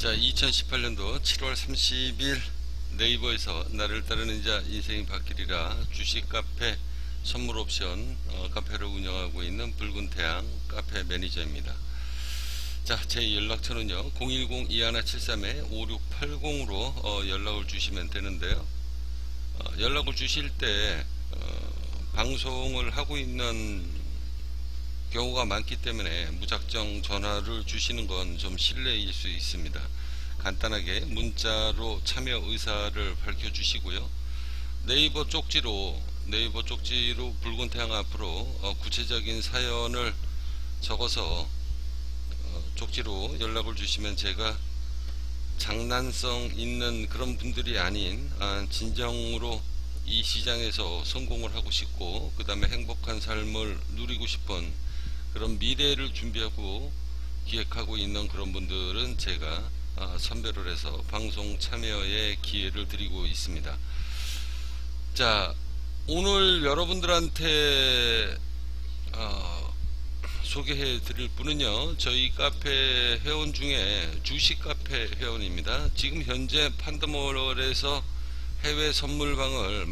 자, 2018년도 7월 30일 네이버에서 나를 따르는 자 인생이 바뀌리라 주식 카페 선물 옵션 카페를 운영하고 있는 붉은 태양 카페 매니저입니다. 자, 제 연락처는요 010-2173-5680으로 연락을 주시면 되는데요. 연락을 주실 때 방송을 하고 있는 경우가 많기 때문에 무작정 전화를 주시는 건 좀 실례일 수 있습니다. 간단하게 문자로 참여 의사를 밝혀주시고요. 네이버 쪽지로 붉은 태양 앞으로 구체적인 사연을 적어서 쪽지로 연락을 주시면 제가 장난성 있는 그런 분들이 아닌 진정으로 이 시장에서 성공을 하고 싶고 그 다음에 행복한 삶을 누리고 싶은 그런 미래를 준비하고 기획하고 있는 그런 분들은 제가 선별을 해서 방송 참여의 기회를 드리고 있습니다. 자, 오늘 여러분들한테 소개해 드릴 분은요 저희 카페 회원 중에 주식 카페 회원입니다. 지금 현재 판더몰에서 해외 선물방을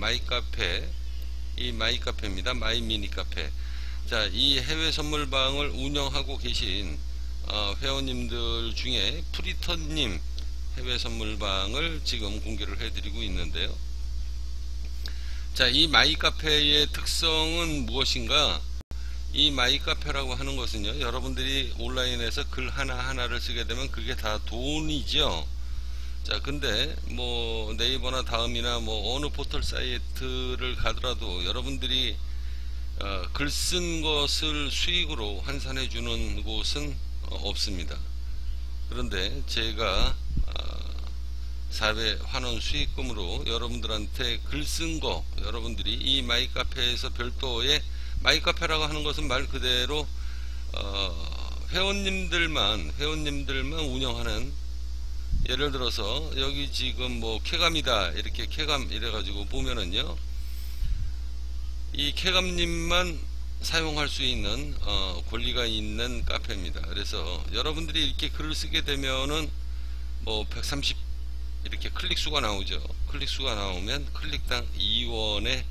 마이카페입니다. 마이미니 카페. 자, 이 해외 선물방을 운영하고 계신 회원님들 중에 프리턴님 해외 선물방을 지금 공개를 해드리고 있는데요. 자, 이 마이카페의 특성은 무엇인가? 이 마이카페라고 하는 것은요, 여러분들이 온라인에서 글 하나하나를 쓰게 되면 그게 다 돈이죠. 자, 근데 뭐 네이버나 다음이나 뭐 어느 포털 사이트를 가더라도 여러분들이 글 쓴 것을 수익으로 환산해 주는 곳은 없습니다. 그런데 제가 400환원 수익금으로 여러분들한테 글 쓴 거 여러분들이 이 마이카페에서 별도의 마이카페라고 하는 것은 말 그대로 회원님들만 운영하는, 예를 들어서 여기 지금 뭐 쾌감이다 이렇게 쾌감 이래가지고 보면은요 이 쾌감님만 사용할 수 있는 권리가 있는 카페입니다. 그래서 여러분들이 이렇게 글을 쓰게 되면은 뭐 130 이렇게 클릭수가 나오죠. 클릭수가 나오면 클릭당 2원의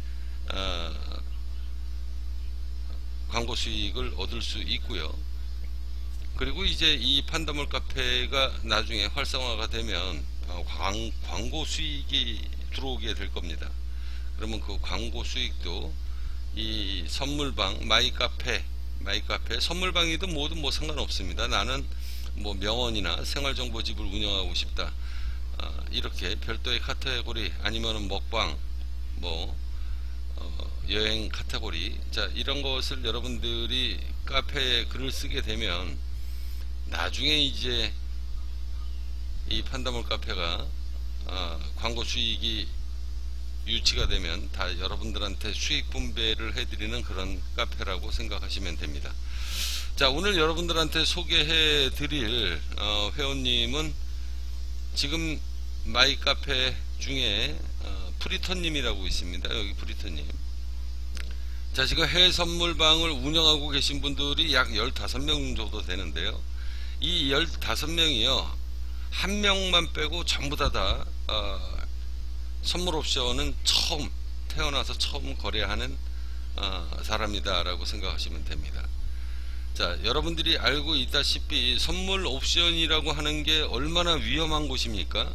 광고 수익을 얻을 수 있고요. 그리고 이제 이 판다몰 카페가 나중에 활성화가 되면 광고 수익이 들어오게 될 겁니다. 그러면 그 광고 수익도 이 선물방 마이카페 선물방이든 뭐든 뭐 상관없습니다. 나는 뭐 명언이나 생활정보집을 운영하고 싶다 이렇게 별도의 카테고리 아니면은 먹방 뭐 여행 카테고리, 자 이런 것을 여러분들이 카페에 글을 쓰게 되면 나중에 이제 이 판다몰 카페가 광고 수익이 유치가 되면 다 여러분들한테 수익 분배를 해드리는 그런 카페라고 생각하시면 됩니다. 자, 오늘 여러분들한테 소개해 드릴 회원님은 지금 마이 카페 중에 프리턴님이라고 있습니다. 여기 프리턴님. 자, 지금 해외 선물방을 운영하고 계신 분들이 약 15명 정도 되는데요. 이 15명이요 한 명만 빼고 전부 다 선물 옵션은 태어나서 처음 거래하는 사람이다 라고 생각하시면 됩니다. 자, 여러분들이 알고 있다시피 선물 옵션이라고 하는 게 얼마나 위험한 곳입니까?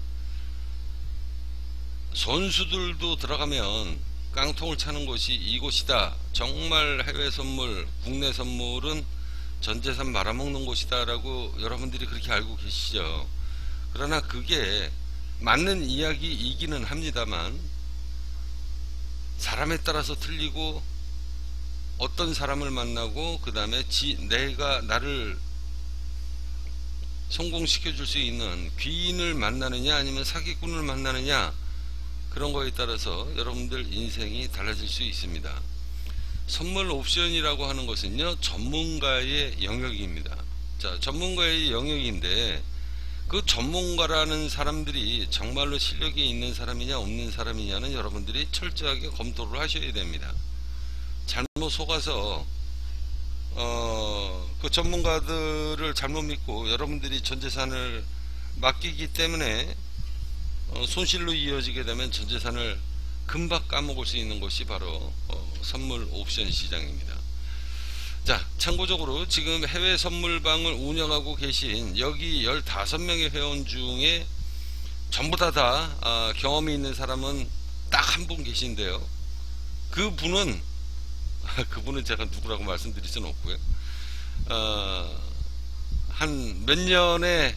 선수들도 들어가면 깡통을 차는 곳이 이곳이다, 정말 해외 선물 국내 선물은 전재산 말아먹는 곳이다 라고 여러분들이 그렇게 알고 계시죠. 그러나 그게 맞는 이야기이기는 합니다만 사람에 따라서 틀리고, 어떤 사람을 만나고 그 다음에 내가 나를 성공시켜 줄 수 있는 귀인을 만나느냐 아니면 사기꾼을 만나느냐, 그런 거에 따라서 여러분들 인생이 달라질 수 있습니다. 선물 옵션이라고 하는 것은요 전문가의 영역입니다. 자, 전문가의 영역인데 그 전문가라는 사람들이 정말로 실력이 있는 사람이냐 없는 사람이냐는 여러분들이 철저하게 검토를 하셔야 됩니다. 잘못 속아서 그 전문가들을 잘못 믿고 여러분들이 전재산을 맡기기 때문에 손실로 이어지게 되면 전 재산을 금방 까먹을 수 있는 것이 바로 선물 옵션 시장입니다. 자, 참고적으로 지금 해외 선물방을 운영하고 계신 여기 15명의 회원 중에 전부 다 경험이 있는 사람은 딱 한 분 계신데요. 그분은 제가 누구라고 말씀드릴 수는 없고요. 한 몇 년에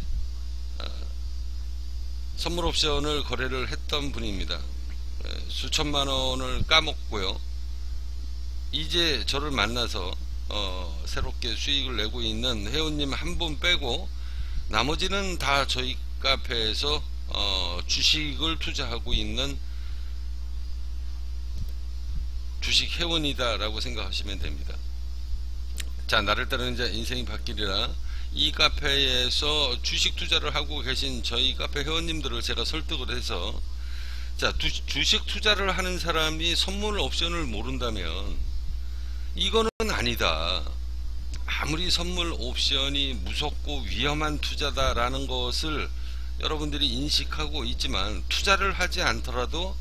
선물 옵션을 거래를 했던 분입니다. 수천만 원을 까먹고요. 이제 저를 만나서 새롭게 수익을 내고 있는 회원님 한 분 빼고 나머지는 다 저희 카페에서 주식을 투자하고 있는 주식 회원이다 라고 생각하시면 됩니다. 자, 나를 따르는 자 인생이 바뀌리라. 이 카페에서 주식 투자를 하고 계신 저희 카페 회원님들을 제가 설득을 해서, 자, 주식 투자를 하는 사람이 선물 옵션을 모른다면 이거는 아니다. 아무리 선물 옵션이 무섭고 위험한 투자다라는 것을 여러분들이 인식하고 있지만 투자를 하지 않더라도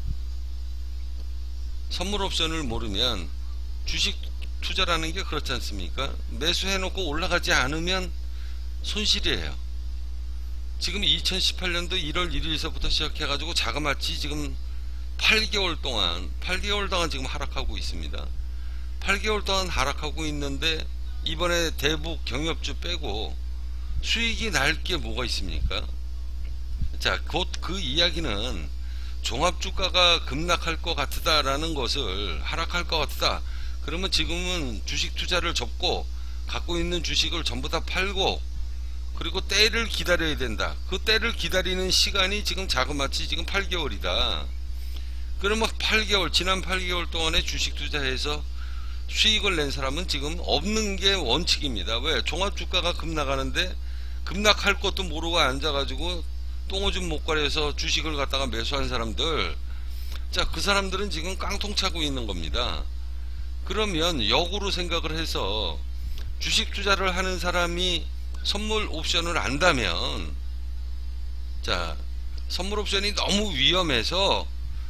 선물 옵션을 모르면 주식 투자라는 게 그렇지 않습니까? 매수해 놓고 올라가지 않으면 손실이에요. 지금 2018년도 1월 1일서부터 시작해 가지고 자그마치 지금 8개월 동안 지금 하락하고 있습니다. 8개월 동안 하락하고 있는데 이번에 대북 경협주 빼고 수익이 날 게 뭐가 있습니까? 자, 곧 그 이야기는 종합주가가 급락할 것 같다 라는 것을, 하락할 것 같다, 그러면 지금은 주식 투자를 접고 갖고 있는 주식을 전부 다 팔고 그리고 때를 기다려야 된다. 그 때를 기다리는 시간이 지금 자그마치 지금 8개월이다. 그러면 지난 8개월 동안에 주식 투자해서 수익을 낸 사람은 지금 없는 게 원칙입니다. 왜? 종합주가가 급락하는데 급락할 것도 모르고 앉아가지고 똥오줌 못 가려서 주식을 갖다가 매수한 사람들, 자, 그 사람들은 지금 깡통 차고 있는 겁니다. 그러면 역으로 생각을 해서 주식 투자를 하는 사람이 선물 옵션을 안다면, 자, 선물 옵션이 너무 위험해서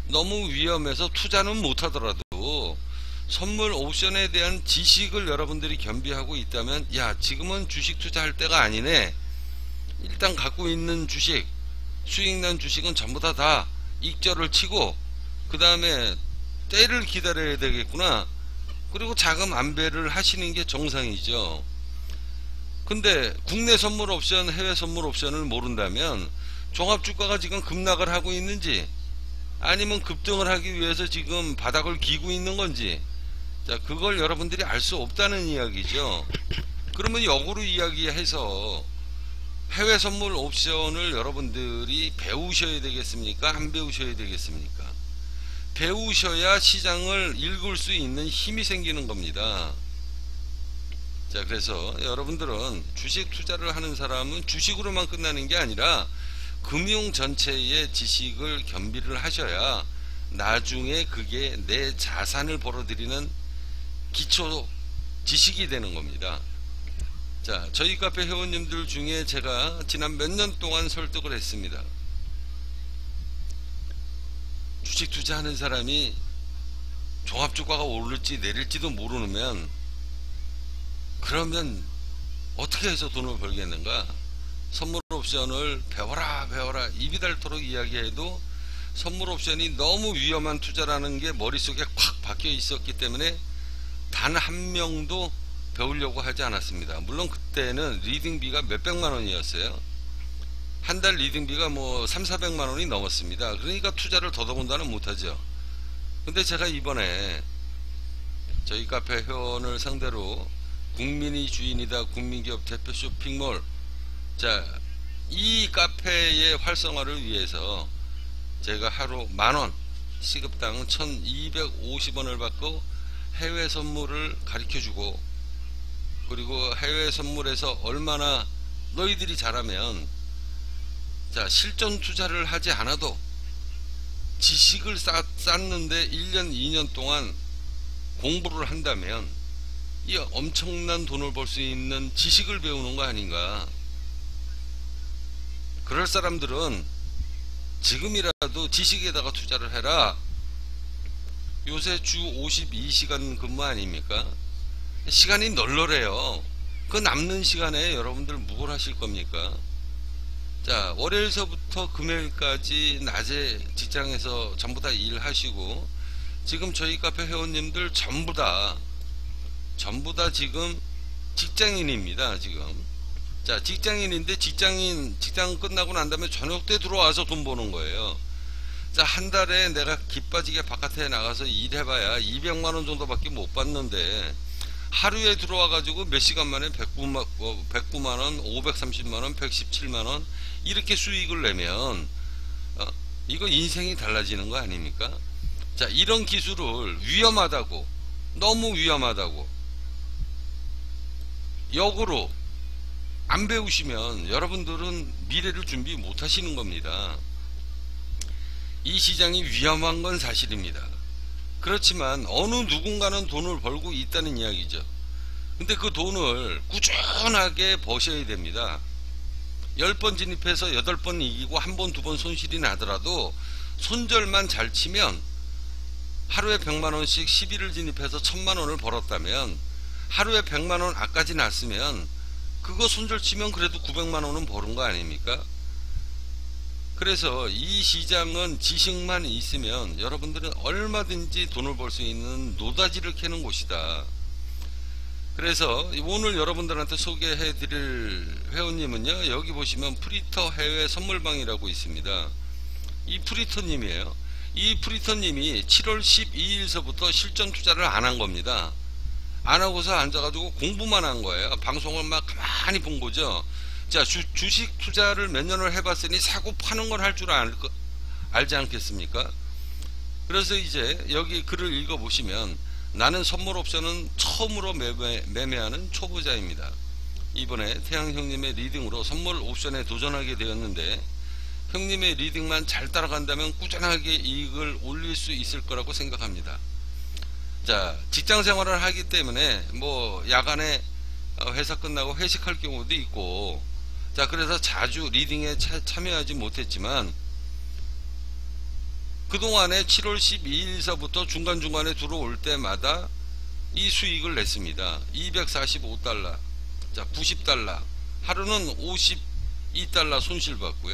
투자는 못하더라도 선물 옵션에 대한 지식을 여러분들이 겸비하고 있다면, 야, 지금은 주식 투자할 때가 아니네, 일단 갖고 있는 주식, 수익난 주식은 전부 다 익절을 치고 그 다음에 때를 기다려야 되겠구나, 그리고 자금 안배를 하시는 게 정상이죠. 근데 국내 선물 옵션, 해외 선물 옵션을 모른다면 종합주가가 지금 급락을 하고 있는지 아니면 급등을 하기 위해서 지금 바닥을 기고 있는 건지, 자, 그걸 여러분들이 알 수 없다는 이야기죠. 그러면 역으로 이야기해서 해외 선물 옵션을 여러분들이 배우셔야 되겠습니까? 안 배우셔야 되겠습니까? 배우셔야 시장을 읽을 수 있는 힘이 생기는 겁니다. 자, 그래서 여러분들은 주식 투자를 하는 사람은 주식으로만 끝나는 게 아니라 금융 전체의 지식을 겸비를 하셔야 나중에 그게 내 자산을 벌어들이는 기초 지식이 되는 겁니다. 자, 저희 카페 회원님들 중에 제가 지난 몇 년 동안 설득을 했습니다. 주식 투자하는 사람이 종합주가가 오를지 내릴지도 모르면 그러면 어떻게 해서 돈을 벌겠는가? 선물 옵션을 배워라 입이 닳도록 이야기해도 선물 옵션이 너무 위험한 투자라는 게 머릿속에 콱 박혀 있었기 때문에 단 한 명도 배우려고 하지 않았습니다. 물론 그때는 리딩비가 몇백만 원이었어요. 한 달 리딩비가 뭐 3, 400만 원이 넘었습니다. 그러니까 투자를 더더군다는 못하죠. 근데 제가 이번에 저희 카페 회원을 상대로 국민이 주인이다, 국민기업 대표 쇼핑몰, 자, 이 카페의 활성화를 위해서 제가 하루 만원, 시급당 1250원을 받고 해외 선물을 가르쳐주고, 그리고 해외 선물에서 얼마나 너희들이 잘하면, 자, 실전 투자를 하지 않아도 지식을 쌓는데 1년 2년 동안 공부를 한다면 이 엄청난 돈을 벌 수 있는 지식을 배우는 거 아닌가. 그럴 사람들은 지금이라도 지식에다가 투자를 해라. 요새 주 52시간 근무 아닙니까? 시간이 널널해요. 그 남는 시간에 여러분들 뭘 하실 겁니까? 자, 월요일서부터 금요일까지 낮에 직장에서 전부 다 일하시고, 지금 저희 카페 회원님들 전부 다 지금 직장인입니다. 지금. 자, 직장인인데 직장 끝나고 난 다음에 저녁 때 들어와서 돈 버는 거예요. 자, 한 달에 내가 기빠지게 바깥에 나가서 일해봐야 200만원 정도밖에 못 받는데, 하루에 들어와 가지고 몇 시간 만에 109만원, 530만원, 117만원 이렇게 수익을 내면 이거 인생이 달라지는 거 아닙니까? 자, 이런 기술을 위험하다고, 너무 위험하다고 역으로 안 배우시면 여러분들은 미래를 준비 못 하시는 겁니다. 이 시장이 위험한 건 사실입니다. 그렇지만 어느 누군가는 돈을 벌고 있다는 이야기죠. 근데 그 돈을 꾸준하게 버셔야 됩니다. 10번 진입해서 8번 이기고 1번 2번 손실이 나더라도 손절만 잘 치면 하루에 100만원씩 11을 진입해서 1000만원을 벌었다면, 하루에 100만원 앞까지 났으면 그거 손절 치면 그래도 900만원은 버는 거 아닙니까? 그래서 이 시장은 지식만 있으면 여러분들은 얼마든지 돈을 벌 수 있는 노다지를 캐는 곳이다. 그래서 오늘 여러분들한테 소개해 드릴 회원님은요, 여기 보시면 프리터 해외 선물방이라고 있습니다. 이 프리터님이에요. 이 프리터님이 7월 12일서부터 실전 투자를 안 한 겁니다. 안 하고서 앉아가지고 공부만 한 거예요. 방송을 막 가만히 본 거죠. 자, 주식 투자를 몇 년을 해봤으니 사고 파는 걸 할 줄 알지 않겠습니까? 그래서 이제 여기 글을 읽어보시면, 나는 선물 옵션은 처음으로 매매하는 초보자입니다. 이번에 태양 형님의 리딩으로 선물 옵션에 도전하게 되었는데, 형님의 리딩만 잘 따라간다면 꾸준하게 이익을 올릴 수 있을 거라고 생각합니다. 자, 직장 생활을 하기 때문에 뭐 야간에 회사 끝나고 회식할 경우도 있고, 자, 그래서 자주 리딩에 참여하지 못했지만 그동안에 7월 12일서부터 중간중간에 들어올 때마다 이 수익을 냈습니다. 245달러, 자, 90달러, 하루는 52달러 손실 받고요.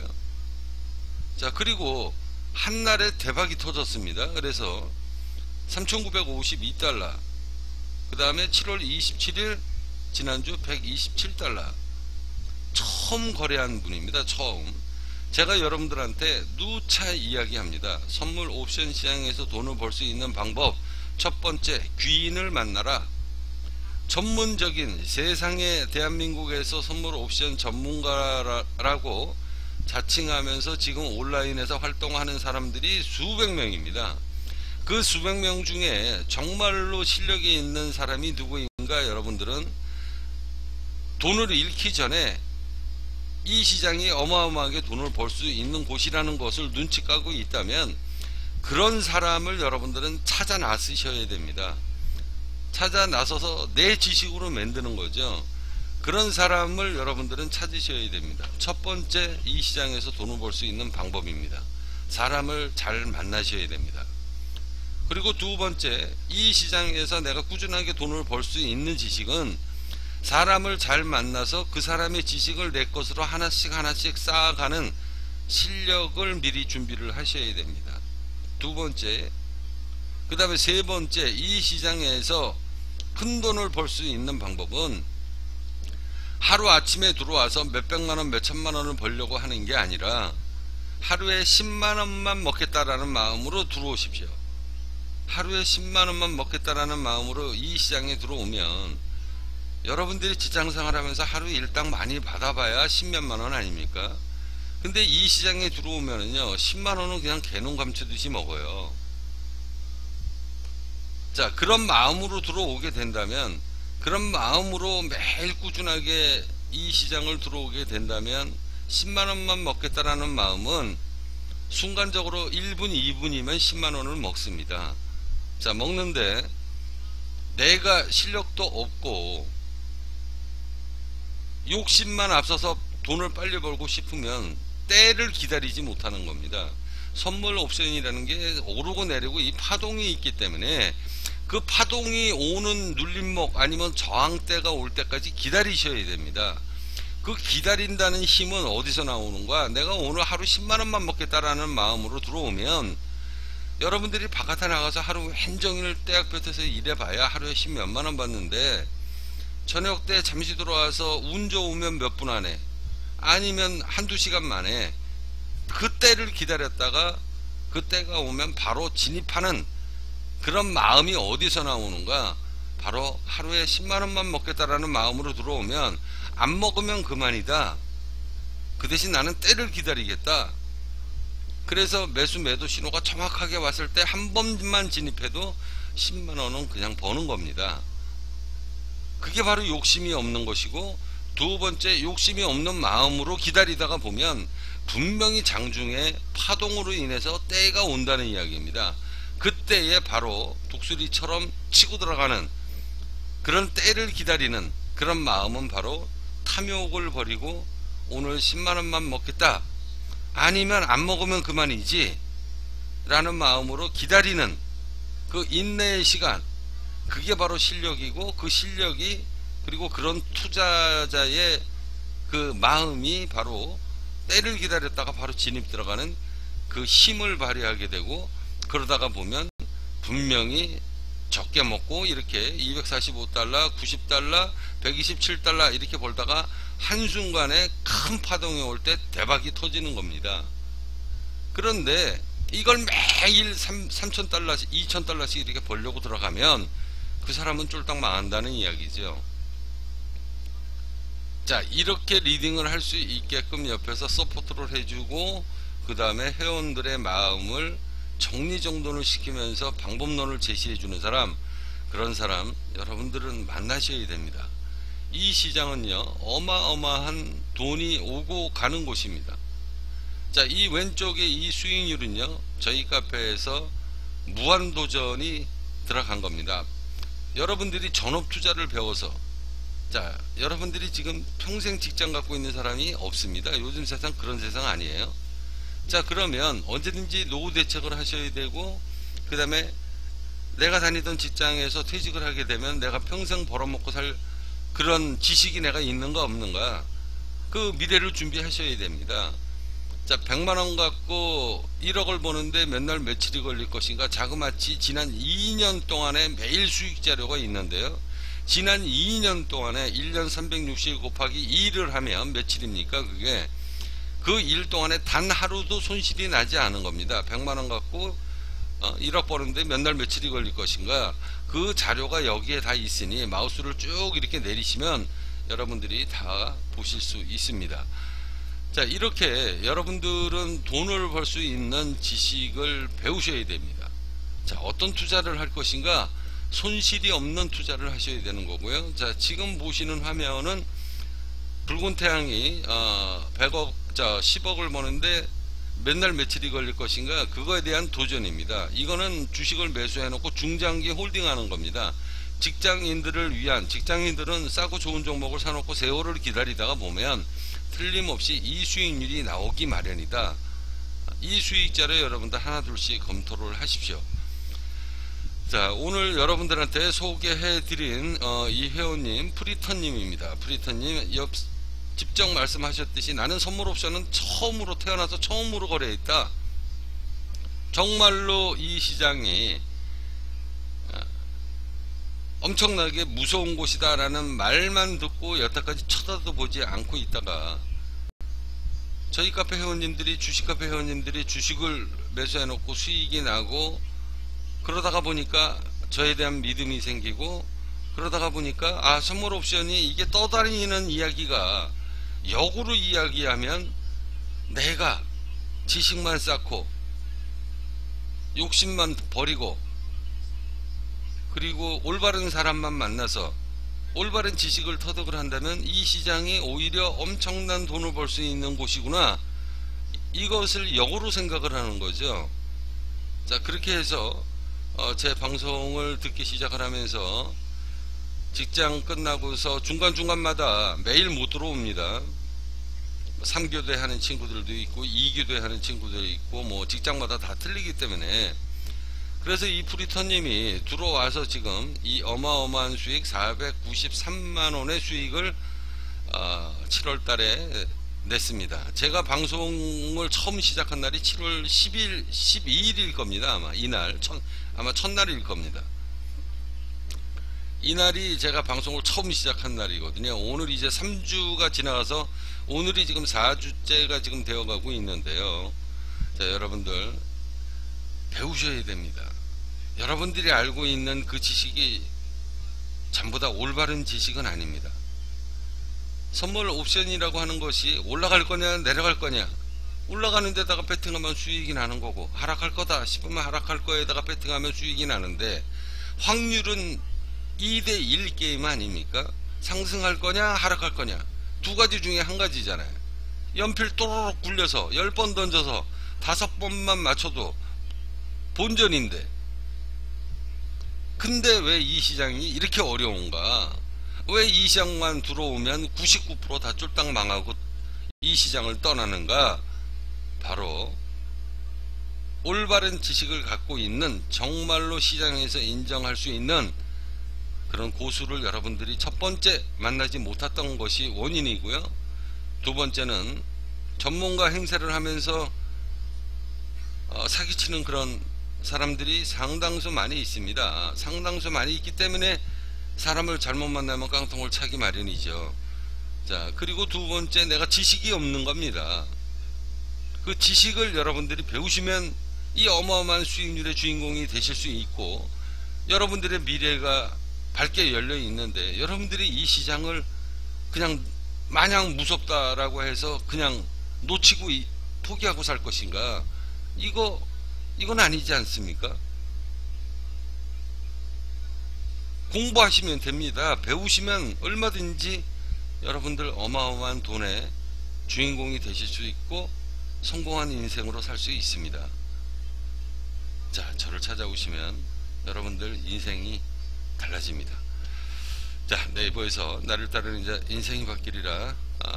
자, 그리고 한날에 대박이 터졌습니다. 그래서 3952달러, 그 다음에 7월 27일 지난주 127달러. 처음 거래한 분입니다. 처음. 제가 여러분들한테 누차 이야기합니다. 선물 옵션 시장에서 돈을 벌 수 있는 방법, 첫 번째, 귀인을 만나라. 전문적인, 세상에 대한민국에서 선물 옵션 전문가라고 자칭하면서 지금 온라인에서 활동하는 사람들이 수백 명입니다. 그 수백 명 중에 정말로 실력이 있는 사람이 누구인가? 여러분들은 돈을 잃기 전에 이 시장이 어마어마하게 돈을 벌 수 있는 곳이라는 것을 눈치 까고 있다면, 그런 사람을 여러분들은 찾아 나서셔야 됩니다. 찾아 나서서 내 지식으로 만드는 거죠. 그런 사람을 여러분들은 찾으셔야 됩니다. 첫 번째, 이 시장에서 돈을 벌 수 있는 방법입니다. 사람을 잘 만나셔야 됩니다. 그리고 두 번째, 이 시장에서 내가 꾸준하게 돈을 벌 수 있는 지식은 사람을 잘 만나서 그 사람의 지식을 내 것으로 하나씩 쌓아가는 실력을 미리 준비를 하셔야 됩니다. 두 번째, 그 다음에 세 번째, 이 시장에서 큰 돈을 벌 수 있는 방법은 하루 아침에 들어와서 몇백만원 몇천만원을 벌려고 하는 게 아니라 하루에 10만원만 먹겠다라는 마음으로 들어오십시오. 하루에 10만원만 먹겠다라는 마음으로 이 시장에 들어오면 여러분들이 직장생활 하면서 하루 일당 많이 받아봐야 10몇만원 아닙니까? 근데 이 시장에 들어오면은요, 10만원은 그냥 개놈 감추듯이 먹어요. 자, 그런 마음으로 들어오게 된다면, 그런 마음으로 매일 꾸준하게 이 시장을 들어오게 된다면 10만원만 먹겠다라는 마음은 순간적으로 1분 2분이면 10만원을 먹습니다. 자, 먹는데 내가 실력도 없고 욕심만 앞서서 돈을 빨리 벌고 싶으면 때를 기다리지 못하는 겁니다. 선물 옵션이라는 게 오르고 내리고 이 파동이 있기 때문에 그 파동이 오는 눌림목 아니면 저항대가 올 때까지 기다리셔야 됩니다. 그 기다린다는 힘은 어디서 나오는가? 내가 오늘 하루 10만원만 먹겠다라는 마음으로 들어오면 여러분들이 바깥에 나가서 하루 한종일 떼약 볕에서 일해봐야 하루에 10몇만원 받는데 저녁 때 잠시 들어와서 운 좋으면 몇 분 안에 아니면 한두 시간 만에 그때를 기다렸다가 그때가 오면 바로 진입하는 그런 마음이 어디서 나오는가? 바로 하루에 10만원만 먹겠다라는 마음으로 들어오면 안 먹으면 그만이다. 그 대신 나는 때를 기다리겠다. 그래서 매수 매도 신호가 정확하게 왔을 때 한 번만 진입해도 10만원은 그냥 버는 겁니다. 그게 바로 욕심이 없는 것이고, 두 번째, 욕심이 없는 마음으로 기다리다가 보면 분명히 장중에 파동으로 인해서 때가 온다는 이야기입니다. 그때에 바로 독수리처럼 치고 들어가는 그런 때를 기다리는 그런 마음은 바로 탐욕을 버리고 오늘 10만원만 먹겠다, 아니면 안 먹으면 그만이지 라는 마음으로 기다리는 그 인내의 시간, 그게 바로 실력이고, 그 실력이 그리고 그런 투자자의 그 마음이 바로 때를 기다렸다가 바로 진입 들어가는 그 힘을 발휘하게 되고, 그러다가 보면 분명히 적게 먹고 이렇게 245달러, 90달러, 127달러 이렇게 벌다가 한순간에 큰 파동이 올 때 대박이 터지는 겁니다. 그런데 이걸 매일 3,000달러씩 2,000달러씩 이렇게 벌려고 들어가면 그 사람은 쫄딱 망한다는 이야기죠. 자, 이렇게 리딩을 할 수 있게끔 옆에서 서포트를 해주고 그 다음에 회원들의 마음을 정리정돈을 시키면서 방법론을 제시해 주는 사람, 그런 사람 여러분들은 만나셔야 됩니다. 이 시장은요 어마어마한 돈이 오고 가는 곳입니다. 자, 이 왼쪽에 이 수익률은요 저희 카페에서 무한도전이 들어간 겁니다. 여러분들이 전업투자를 배워서, 자, 여러분들이 지금 평생 직장 갖고 있는 사람이 없습니다. 요즘 세상 그런 세상 아니에요. 자, 그러면 언제든지 노후 대책을 하셔야 되고, 그 다음에 내가 다니던 직장에서 퇴직을 하게 되면 내가 평생 벌어먹고 살 그런 지식이 내가 있는가 없는가, 그 미래를 준비하셔야 됩니다. 자, 100만원 갖고 1억을 버는데 몇 날 며칠이 걸릴 것인가, 자그마치 지난 2년 동안의 매일 수익 자료가 있는데요, 지난 2년 동안에 1년 360 곱하기 2를 하면 며칠입니까? 그게 그 일 동안에 단 하루도 손실이 나지 않은 겁니다. 100만원 갖고 1억 버는데 몇 날 며칠이 걸릴 것인가, 그 자료가 여기에 다 있으니 마우스를 쭉 이렇게 내리시면 여러분들이 다 보실 수 있습니다. 자, 이렇게 여러분들은 돈을 벌 수 있는 지식을 배우셔야 됩니다. 자, 어떤 투자를 할 것인가, 손실이 없는 투자를 하셔야 되는 거고요. 자, 지금 보시는 화면은 붉은 태양이 100억, 자 10억을 버는데 몇 날 며칠이 걸릴 것인가, 그거에 대한 도전입니다. 이거는 주식을 매수해 놓고 중장기 홀딩하는 겁니다. 직장인들을 위한, 직장인들은 싸고 좋은 종목을 사놓고 세월을 기다리다가 보면 틀림없이 이 수익률이 나오기 마련이다. 이 수익자를 여러분들 하나둘씩 검토를 하십시오. 자, 오늘 여러분들한테 소개해 드린 이 회원님 프리턴님입니다. 프리턴님 직접 말씀하셨듯이 나는 선물 옵션은 처음으로 태어나서 처음으로 거래했다. 정말로 이 시장이 엄청나게 무서운 곳이다 라는 말만 듣고 여태까지 쳐다도 보지 않고 있다가 저희 카페 회원님들이, 주식 카페 회원님들이 주식을 매수해 놓고 수익이 나고, 그러다가 보니까 저에 대한 믿음이 생기고, 그러다가 보니까 아, 선물 옵션이 이게 떠다니는 이야기가 역으로 이야기하면 내가 지식만 쌓고 욕심만 버리고 그리고 올바른 사람만 만나서 올바른 지식을 터득을 한다면 이 시장이 오히려 엄청난 돈을 벌 수 있는 곳이구나, 이것을 역으로 생각을 하는 거죠. 자, 그렇게 해서 제 방송을 듣기 시작을 하면서 직장 끝나고서 중간중간마다 매일 못 들어옵니다. 3교대 하는 친구들도 있고 2교대 하는 친구들도 있고 뭐 직장마다 다 틀리기 때문에, 그래서 이 프리터님이 들어와서 지금 이 어마어마한 수익 493만원의 수익을 7월 달에 냈습니다. 제가 방송을 처음 시작한 날이 7월 10일, 12일일 겁니다. 아마 이날, 아마 첫날일 겁니다. 이날이 제가 방송을 처음 시작한 날이거든요. 오늘 이제 3주가 지나가서 오늘이 지금 4주째가 지금 되어가고 있는데요. 자, 여러분들 배우셔야 됩니다. 여러분들이 알고 있는 그 지식이 전부 다 올바른 지식은 아닙니다. 선물 옵션이라고 하는 것이 올라갈 거냐 내려갈 거냐, 올라가는 데다가 배팅하면 수익이 나는 거고, 하락할 거다 싶으면 하락할 거에다가 배팅하면 수익이 나는데, 확률은 2대1 게임 아닙니까? 상승할 거냐 하락할 거냐, 두 가지 중에 한 가지잖아요. 연필 또로록 굴려서 10번 던져서 5번만 맞춰도 본전인데, 근데 왜 이 시장이 이렇게 어려운가? 왜 이 시장만 들어오면 99% 다 쫄딱 망하고 이 시장을 떠나는가? 바로 올바른 지식을 갖고 있는, 정말로 시장에서 인정할 수 있는 그런 고수를 여러분들이 첫 번째 만나지 못했던 것이 원인이고요. 두 번째는 전문가 행세를 하면서 사기치는 그런 사람들이 상당수 많이 있습니다. 상당수 많이 있기 때문에 사람을 잘못 만나면 깡통을 차기 마련이죠. 자, 그리고 두 번째, 내가 지식이 없는 겁니다. 그 지식을 여러분들이 배우시면 이 어마어마한 수익률의 주인공이 되실 수 있고, 여러분들의 미래가 밝게 열려 있는데, 여러분들이 이 시장을 그냥 마냥 무섭다라고 해서 그냥 놓치고 포기하고 살 것인가? 이건 아니지 않습니까? 공부하시면 됩니다. 배우시면 얼마든지 여러분들 어마어마한 돈의 주인공이 되실 수 있고 성공한 인생으로 살 수 있습니다. 자, 저를 찾아오시면 여러분들 인생이 달라집니다. 자, 네이버에서 나를 따르는 이제 인생이 바뀌리라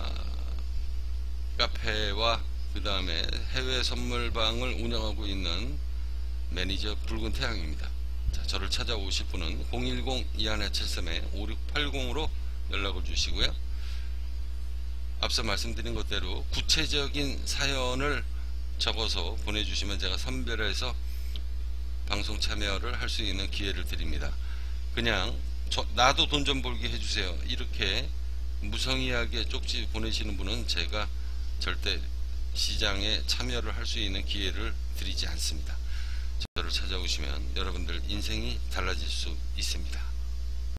카페와 그 다음에 해외 선물방을 운영하고 있는 매니저 붉은 태양입니다. 자, 저를 찾아오실 분은 010-2173-5680으로 연락을 주시고요. 앞서 말씀드린 것대로 구체적인 사연을 적어서 보내주시면 제가 선별해서 방송 참여를 할 수 있는 기회를 드립니다. 그냥 나도 돈 좀 벌게 해주세요, 이렇게 무성의하게 쪽지 보내시는 분은 제가 절대 시장에 참여를 할 수 있는 기회를 드리지 않습니다. 저를 찾아오시면 여러분들 인생이 달라질 수 있습니다.